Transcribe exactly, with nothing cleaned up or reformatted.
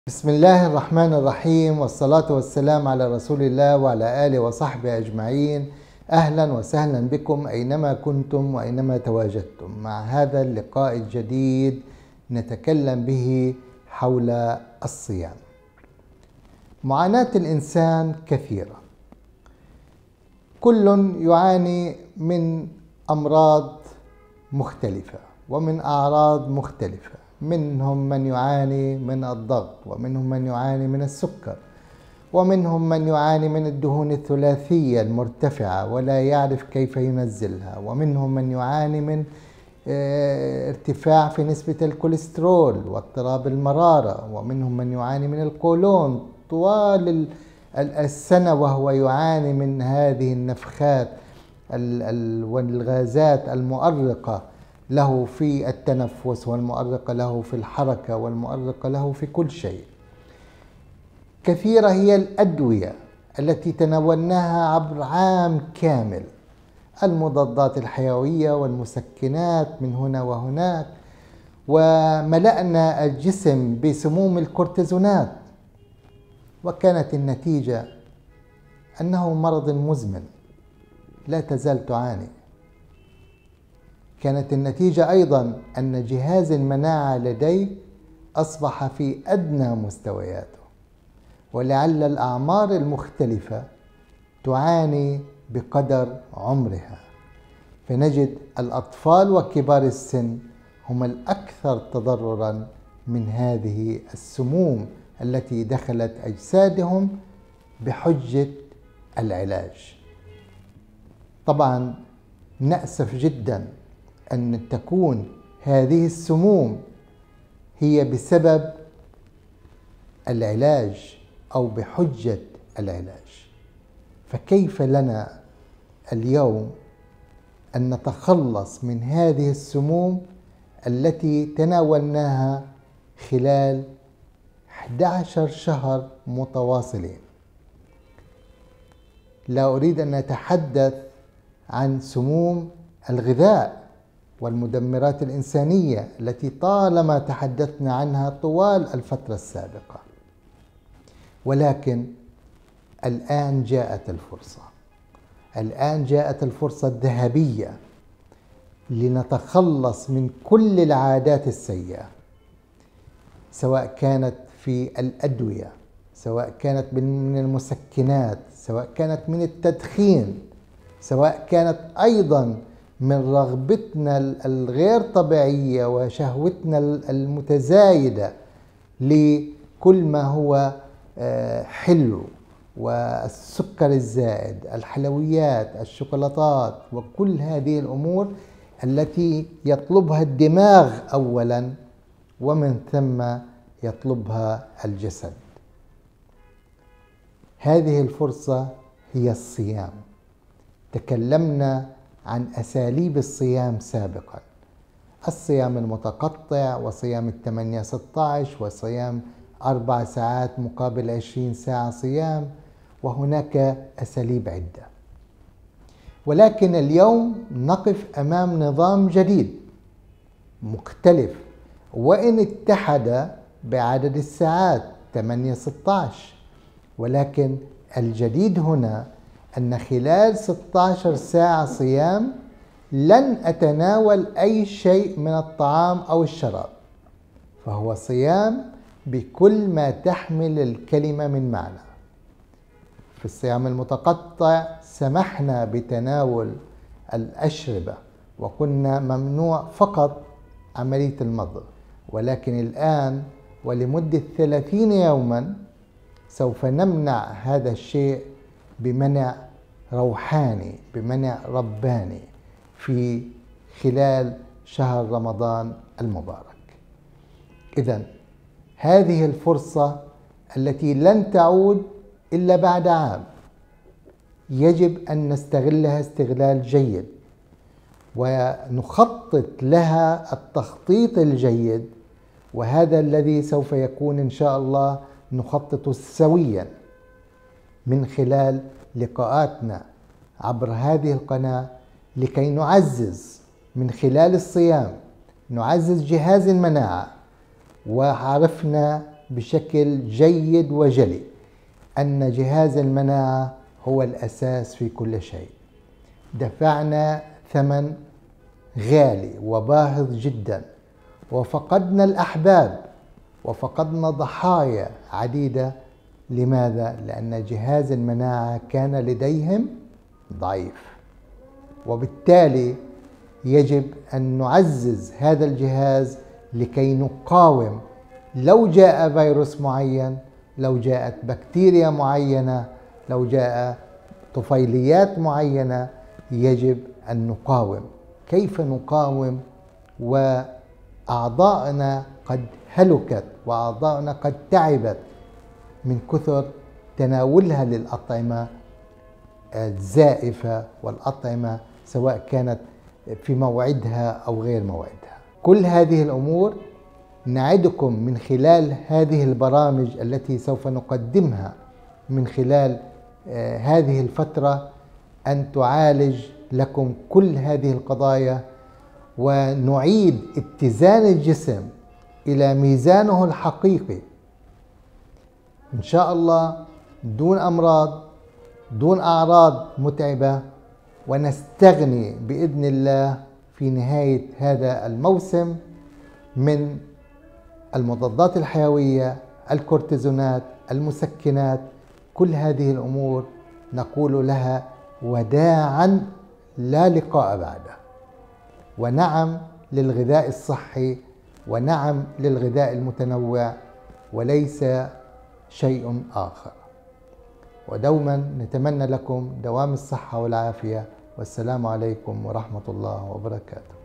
بسم الله الرحمن الرحيم، والصلاة والسلام على رسول الله وعلى آله وصحبه أجمعين. أهلا وسهلا بكم أينما كنتم وأينما تواجدتم مع هذا اللقاء الجديد نتكلم به حول الصيام. معاناة الإنسان كثيرة، كل يعاني من أمراض مختلفة ومن أعراض مختلفة. منهم من يعاني من الضغط، ومنهم من يعاني من السكر، ومنهم من يعاني من الدهون الثلاثية المرتفعة ولا يعرف كيف ينزلها، ومنهم من يعاني من ارتفاع في نسبة الكوليسترول واضطراب المرارة، ومنهم من يعاني من القولون طوال السنة وهو يعاني من هذه النفخات والغازات المؤرقة له في التنفس، والمؤرقة له في الحركة، والمؤرقة له في كل شيء. كثيرة هي الأدوية التي تناولناها عبر عام كامل، المضادات الحيوية والمسكنات من هنا وهناك، وملأنا الجسم بسموم الكورتيزونات، وكانت النتيجة أنه مرض مزمن لا تزال تعاني. كانت النتيجة أيضا أن جهاز المناعة لديك أصبح في أدنى مستوياته، ولعل الأعمار المختلفة تعاني بقدر عمرها، فنجد الأطفال وكبار السن هم الأكثر تضررا من هذه السموم التي دخلت أجسادهم بحجة العلاج. طبعا نأسف جدا أن تكون هذه السموم هي بسبب العلاج أو بحجة العلاج، فكيف لنا اليوم أن نتخلص من هذه السموم التي تناولناها خلال أحد عشر شهر متواصلين؟ لا أريد أن أتحدث عن سموم الغذاء والمدمرات الإنسانية التي طالما تحدثنا عنها طوال الفترة السابقة، ولكن الآن جاءت الفرصة، الآن جاءت الفرصة الذهبية لنتخلص من كل العادات السيئة، سواء كانت في الأدوية، سواء كانت من المسكنات، سواء كانت من التدخين، سواء كانت أيضا من رغبتنا الغير طبيعية وشهوتنا المتزايدة لكل ما هو حلو، والسكر الزائد، الحلويات، الشوكولاتات، وكل هذه الأمور التي يطلبها الدماغ أولا ومن ثم يطلبها الجسد. هذه الفرصة هي الصيام. تكلمنا عن أساليب الصيام سابقا، الصيام المتقطع، وصيام الثمانية ستة عشر، وصيام أربع ساعات مقابل عشرين ساعة صيام، وهناك أساليب عدة. ولكن اليوم نقف أمام نظام جديد مختلف، وإن اتحد بعدد الساعات ثمانية ستة عشر، ولكن الجديد هنا أن خلال ستة عشر ساعة صيام لن أتناول أي شيء من الطعام أو الشراب، فهو صيام بكل ما تحمل الكلمة من معنى. في الصيام المتقطع سمحنا بتناول الأشربة، وكنا ممنوع فقط عملية المضغ، ولكن الآن ولمدة ثلاثين يوما سوف نمنع هذا الشيء بمنع روحاني، بمنع رباني في خلال شهر رمضان المبارك. إذن هذه الفرصة التي لن تعود إلا بعد عام، يجب أن نستغلها استغلال جيد، ونخطط لها التخطيط الجيد، وهذا الذي سوف يكون إن شاء الله نخطط سويا من خلال لقاءاتنا عبر هذه القناة، لكي نعزز من خلال الصيام، نعزز جهاز المناعة، وعرفنا بشكل جيد وجلي أن جهاز المناعة هو الأساس في كل شيء. دفعنا ثمن غالي وباهظ جدا، وفقدنا الأحباب وفقدنا ضحايا عديدة. لماذا؟ لأن جهاز المناعة كان لديهم ضعيف، وبالتالي يجب أن نعزز هذا الجهاز لكي نقاوم. لو جاء فيروس معين، لو جاءت بكتيريا معينة، لو جاء طفيليات معينة، يجب أن نقاوم. كيف نقاوم وأعضاؤنا قد هلكت وأعضاؤنا قد تعبت من كثر تناولها للأطعمة الزائفة والأطعمة سواء كانت في موعدها أو غير موعدها؟ كل هذه الأمور نعدكم من خلال هذه البرامج التي سوف نقدمها من خلال هذه الفترة أن تعالج لكم كل هذه القضايا، ونعيد اتزان الجسم إلى ميزانه الحقيقي إن شاء الله، دون أمراض، دون أعراض متعبة، ونستغني بإذن الله في نهاية هذا الموسم من المضادات الحيوية، الكورتيزونات، المسكنات. كل هذه الأمور نقول لها وداعا لا لقاء بعده، ونعم للغذاء الصحي، ونعم للغذاء المتنوع، وليس شيء آخر. ودوما نتمنى لكم دوام الصحة والعافية، والسلام عليكم ورحمة الله وبركاته.